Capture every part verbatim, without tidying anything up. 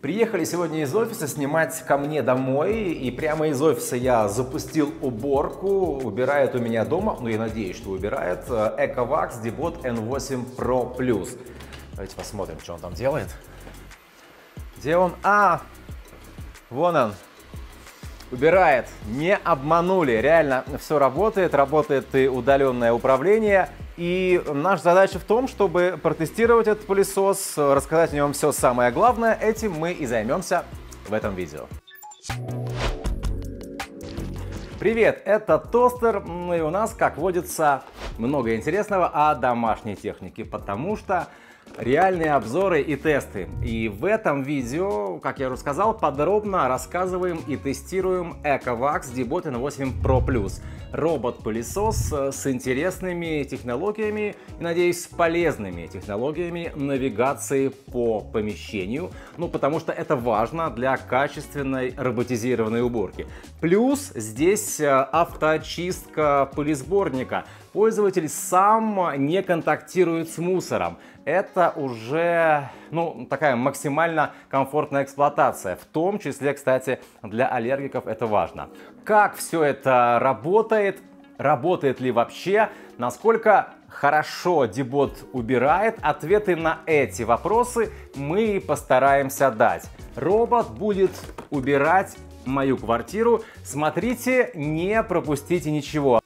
Приехали сегодня из офиса снимать ко мне домой, и прямо из офиса я запустил уборку. Убирает у меня дома, ну я надеюсь, что убирает, Ecovacs Debot эн восемь Pro Plus. Давайте посмотрим, что он там делает. Где он? А, вон он. Убирает. Не обманули. Реально все работает. Работает и удаленное управление. И наша задача в том, чтобы протестировать этот пылесос, рассказать о нем все самое главное. Этим мы и займемся в этом видео. Привет, это Тостер, и у нас, как водится, много интересного о домашней технике, потому что реальные обзоры и тесты. И в этом видео, как я уже сказал, подробно рассказываем и тестируем Ecovacs Debot эн восемь Pro Plus. Робот-пылесос с интересными технологиями и, надеюсь, полезными технологиями навигации по помещению. Ну, потому что это важно для качественной роботизированной уборки. Плюс здесь автоочистка пылесборника. Пользователь сам не контактирует с мусором. Это уже, ну, такая максимально комфортная эксплуатация. В том числе, кстати, для аллергиков это важно. Как все это работает? Работает ли вообще? Насколько хорошо Debot убирает? Ответы на эти вопросы мы постараемся дать. Робот будет убирать мою квартиру. Смотрите, не пропустите ничего.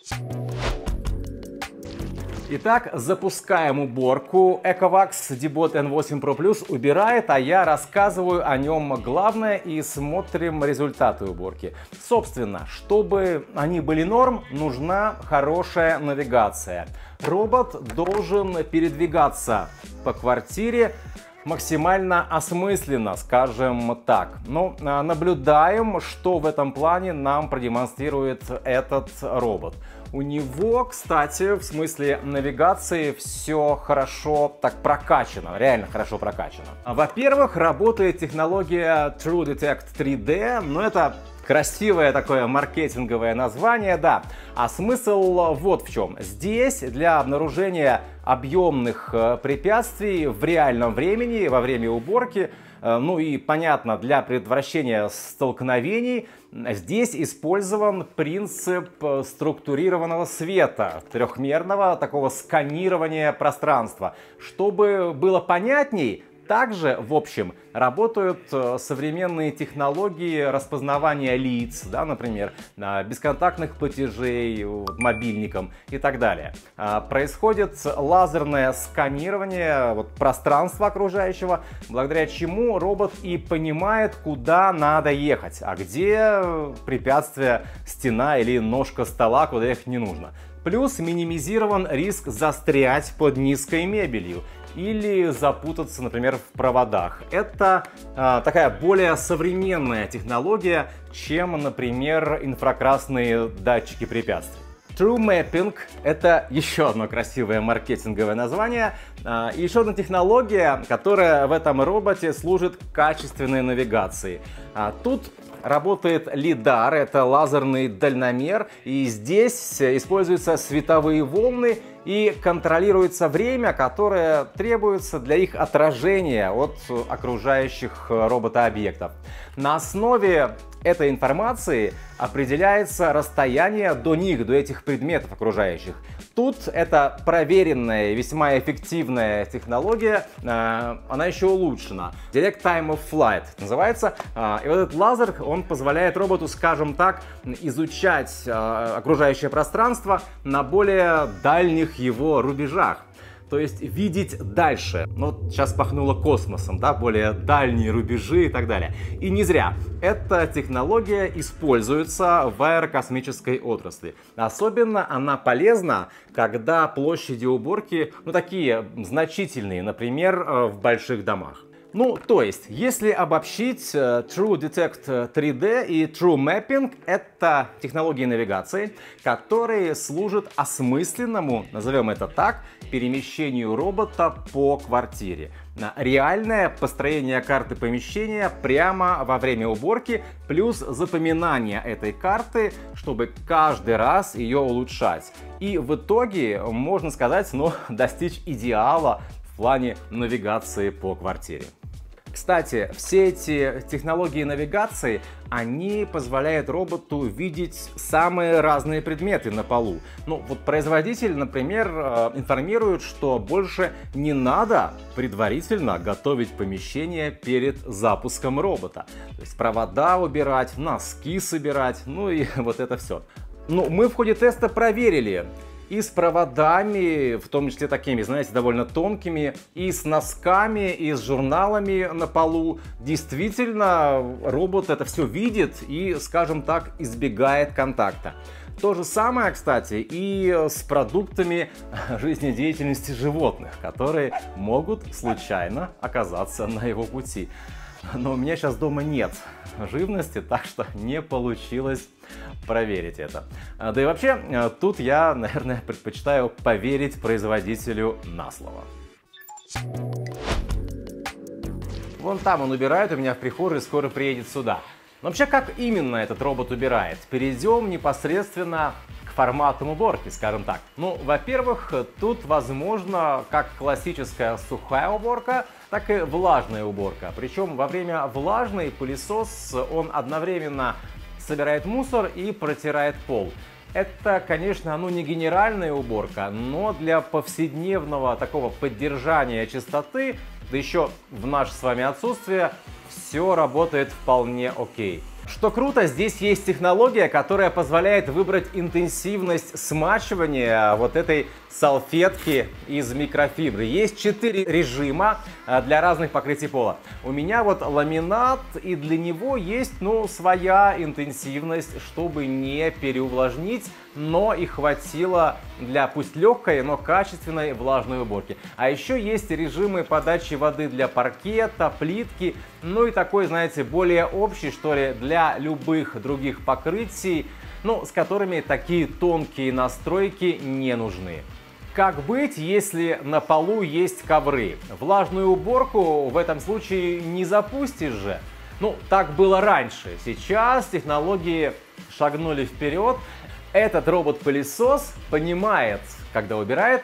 Итак, запускаем уборку. Ecovacs Debot эн восемь Pro Plus убирает, а я рассказываю о нем главное и смотрим результаты уборки. Собственно, чтобы они были норм, нужна хорошая навигация. Робот должен передвигаться по квартире максимально осмысленно, скажем так. Но наблюдаем, что в этом плане нам продемонстрирует этот робот. У него, кстати, в смысле навигации все хорошо так прокачано, реально хорошо прокачано. Во-первых, работает технология TrueDetect три дэ, но это красивое такое маркетинговое название, да. А смысл вот в чем. Здесь для обнаружения объемных препятствий в реальном времени, во время уборки, ну и, понятно, для предотвращения столкновений, здесь использован принцип структурированного света, трехмерного такого сканирования пространства. Чтобы было понятней, также, в общем, работают современные технологии распознавания лиц, да, например, бесконтактных платежей мобильником и так далее. Происходит лазерное сканирование вот, пространства окружающего, благодаря чему робот и понимает, куда надо ехать, а где препятствие, стена или ножка стола, куда ехать не нужно. Плюс минимизирован риск застрять под низкой мебелью или запутаться, например, в проводах. Это э, такая более современная технология, чем, например, инфракрасные датчики препятствий. True Mapping — это еще одно красивое маркетинговое название. Э, и еще одна технология, которая в этом роботе служит качественной навигации. А тут работает лидар, это лазерный дальномер, и здесь используются световые волны и контролируется время, которое требуется для их отражения от окружающих робота объектов. На основе этой информации определяется расстояние до них, до этих предметов окружающих. Тут это проверенная, весьма эффективная технология, э, она еще улучшена. Direct Time of Flight называется. Э, и вот этот лазер, он позволяет роботу, скажем так, изучать э, окружающее пространство на более дальних его рубежах. То есть видеть дальше. Ну, вот сейчас пахнуло космосом, да, более дальние рубежи и так далее. И не зря. Эта технология используется в аэрокосмической отрасли. Особенно она полезна, когда площади уборки, ну, такие значительные, например, в больших домах. Ну, то есть, если обобщить, TrueDetect три дэ и True Mapping — это технологии навигации, которые служат осмысленному, назовем это так, перемещению робота по квартире. Реальное построение карты помещения прямо во время уборки, плюс запоминание этой карты, чтобы каждый раз ее улучшать. И в итоге, можно сказать, ну, достичь идеала в плане навигации по квартире. Кстати, все эти технологии навигации, они позволяют роботу видеть самые разные предметы на полу. Ну, вот производитель, например, информирует, что больше не надо предварительно готовить помещение перед запуском робота. То есть провода убирать, носки собирать, ну и вот это все. Ну, мы в ходе теста проверили. И с проводами, в том числе такими, знаете, довольно тонкими, и с носками, и с журналами на полу. Действительно, робот это все видит и, скажем так, избегает контакта. То же самое, кстати, и с продуктами жизнедеятельности животных, которые могут случайно оказаться на его пути. Но у меня сейчас дома нет живности, так что не получилось проверить это. Да и вообще, тут я, наверное, предпочитаю поверить производителю на слово. Вон там он убирает у меня в прихожей, скоро приедет сюда. Но вообще, как именно этот робот убирает? Перейдем непосредственно к форматам уборки, скажем так. Ну, во-первых, тут возможно как классическая сухая уборка, так и влажная уборка. Причем во время влажной пылесос он одновременно собирает мусор и протирает пол. Это, конечно, ну не генеральная уборка, но для повседневного такого поддержания чистоты, да еще в наше с вами отсутствие, все работает вполне окей. Что круто, здесь есть технология, которая позволяет выбрать интенсивность смачивания вот этой салфетки из микрофибры. Есть четыре режима для разных покрытий пола. У меня вот ламинат, и для него есть, ну, своя интенсивность, чтобы не переувлажнить, но и хватило для пусть легкой, но качественной влажной уборки. А еще есть режимы подачи воды для паркета, плитки, ну и такой, знаете, более общий, что ли, для любых других покрытий, ну, с которыми такие тонкие настройки не нужны. Как быть, если на полу есть ковры? Влажную уборку в этом случае не запустишь же. Ну, так было раньше. Сейчас технологии шагнули вперед. Этот робот-пылесос понимает, когда убирает,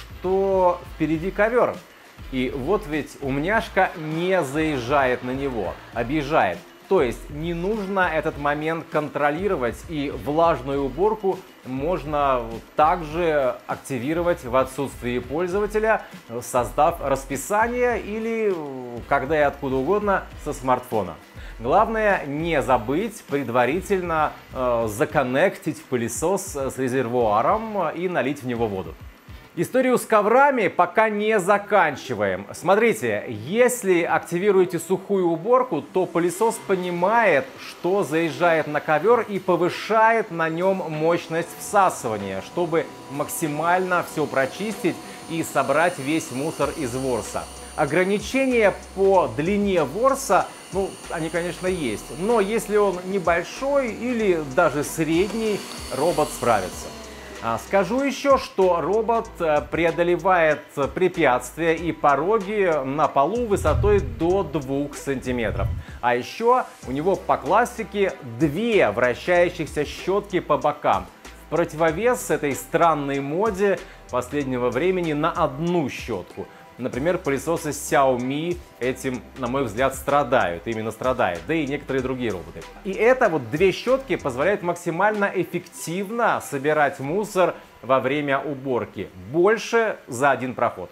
что впереди ковер. И вот ведь умняшка не заезжает на него, объезжает. То есть не нужно этот момент контролировать, и влажную уборку можно также активировать в отсутствии пользователя, создав расписание или когда и откуда угодно со смартфона. Главное не забыть предварительно э, законнектить пылесос с резервуаром и налить в него воду. Историю с коврами пока не заканчиваем. Смотрите, если активируете сухую уборку, то пылесос понимает, что заезжает на ковер и повышает на нем мощность всасывания, чтобы максимально все прочистить и собрать весь мусор из ворса. Ограничения по длине ворса, ну, они, конечно, есть, но если он небольшой или даже средний, робот справится. Скажу еще, что робот преодолевает препятствия и пороги на полу высотой до двух сантиметров. А еще у него по классике две вращающихся щетки по бокам. В противовес этой странной моде последнего времени на одну щетку. Например, пылесосы Xiaomi этим, на мой взгляд, страдают, именно страдают, да и некоторые другие роботы. И это вот две щетки позволяют максимально эффективно собирать мусор во время уборки. Больше за один проход.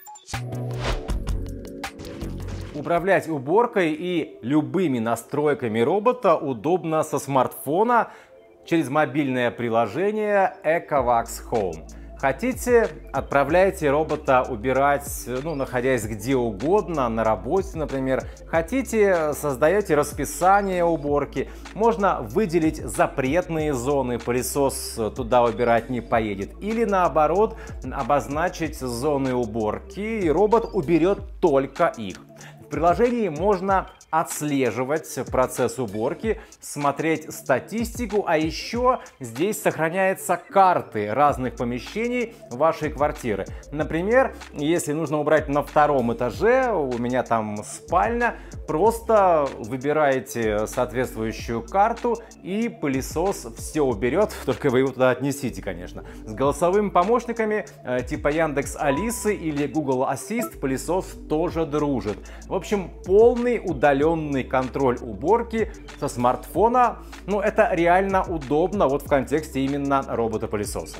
Управлять уборкой и любыми настройками робота удобно со смартфона через мобильное приложение Ecovacs Home. Хотите, отправляйте робота убирать, ну, находясь где угодно, на работе, например. Хотите, создаете расписание уборки. Можно выделить запретные зоны, пылесос туда убирать не поедет. Или наоборот, обозначить зоны уборки, и робот уберет только их. В приложении можно отслеживать процесс уборки, смотреть статистику, а еще здесь сохраняются карты разных помещений вашей квартиры. Например, если нужно убрать на втором этаже, у меня там спальня, просто выбираете соответствующую карту и пылесос все уберет, только вы его туда отнесите, конечно. С голосовыми помощниками типа Яндекс Алисы или Google Assist пылесос тоже дружит. В общем, полный удаленный контроль уборки со смартфона, ну это реально удобно вот в контексте именно робота-пылесоса.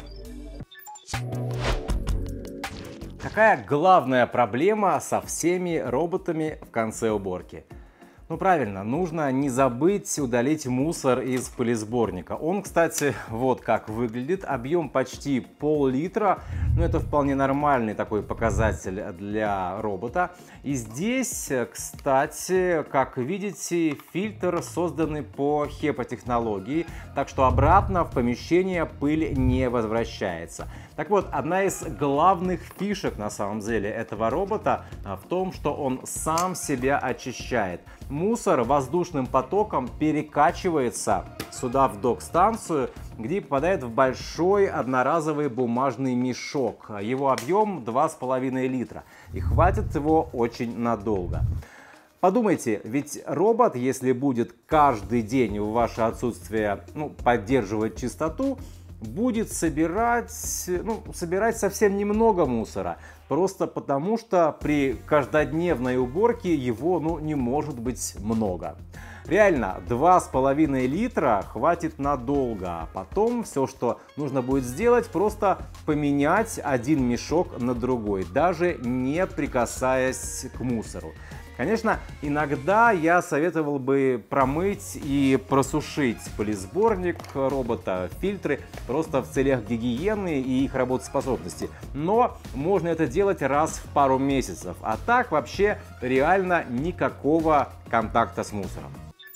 Какая главная проблема со всеми роботами в конце уборки? Ну правильно, нужно не забыть удалить мусор из пылесборника. Он, кстати, вот как выглядит. Объем почти пол-литра. Но это вполне нормальный такой показатель для робота. И здесь, кстати, как видите, фильтр созданный по HEPA-технологии. Так что обратно в помещение пыль не возвращается. Так вот, одна из главных фишек на самом деле этого робота в том, что он сам себя очищает. Мусор воздушным потоком перекачивается сюда в док-станцию, где попадает в большой одноразовый бумажный мешок. Его объем два с половиной литра и хватит его очень надолго. Подумайте, ведь робот, если будет каждый день в ваше отсутствие ну, поддерживать чистоту, будет собирать, ну, собирать совсем немного мусора. Просто потому, что при каждодневной уборке его ну, не может быть много. Реально, два с половиной литра хватит надолго. А потом все, что нужно будет сделать, просто поменять один мешок на другой, даже не прикасаясь к мусору. Конечно, иногда я советовал бы промыть и просушить пылесборник робота, фильтры, просто в целях гигиены и их работоспособности. Но можно это делать раз в пару месяцев, а так вообще реально никакого контакта с мусором.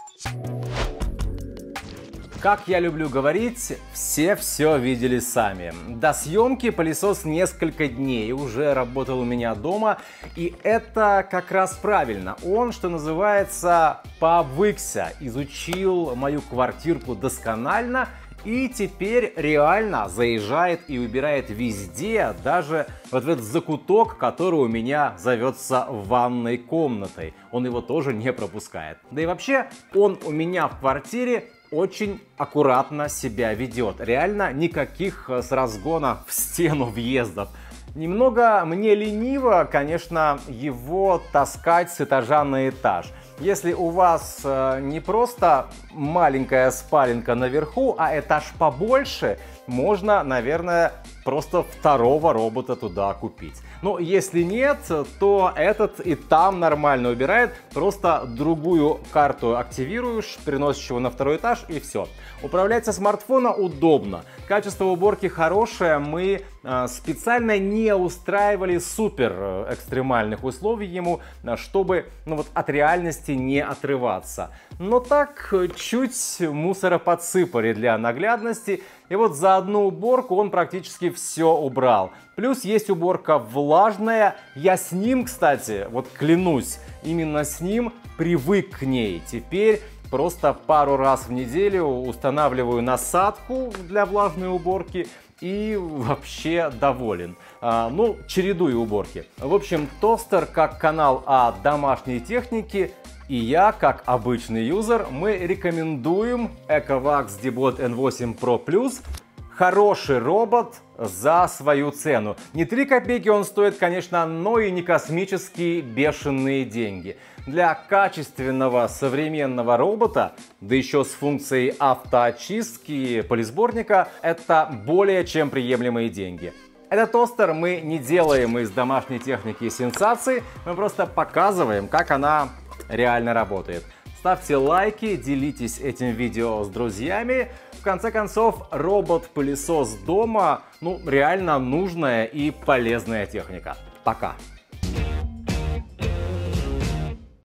Как я люблю говорить, все все видели сами. До съемки пылесос несколько дней уже работал у меня дома, и это как раз правильно. Он, что называется, пообвыкся, изучил мою квартирку досконально и теперь реально заезжает и убирает везде, даже вот в этот закуток, который у меня зовется ванной комнатой. Он его тоже не пропускает. Да и вообще, он у меня в квартире очень аккуратно себя ведет. Реально никаких с разгона в стену въездов. Немного мне лениво, конечно, его таскать с этажа на этаж. Если у вас э, не просто маленькая спаленка наверху, а этаж побольше, можно, наверное, просто второго робота туда купить. Но если нет, то этот и там нормально убирает. Просто другую карту активируешь, переносишь его на второй этаж и все. Управлять со смартфона удобно. Качество уборки хорошее. Мы э, специально не устраивали супер экстремальных условий ему, чтобы ну, вот, от реальности не отрываться. Но так чуть мусора подсыпали для наглядности. И вот за одну уборку он практически все убрал. Плюс есть уборка влажная. Я с ним, кстати, вот клянусь, именно с ним привык к ней. Теперь просто пару раз в неделю устанавливаю насадку для влажной уборки и вообще доволен. А, ну, чередую уборки. В общем, тостер как канал о домашней технике. И я, как обычный юзер, мы рекомендуем ECOVAX DeBot эн восемь про плюс. Хороший робот за свою цену. Не три копейки он стоит, конечно, но и не космические бешеные деньги. Для качественного современного робота, да еще с функцией автоочистки пылесборника, это более чем приемлемые деньги. Этот тостер мы не делаем из домашней техники сенсации, мы просто показываем, как она реально работает. Ставьте лайки, делитесь этим видео с друзьями. В конце концов, робот-пылесос дома, ну, реально нужная и полезная техника. Пока!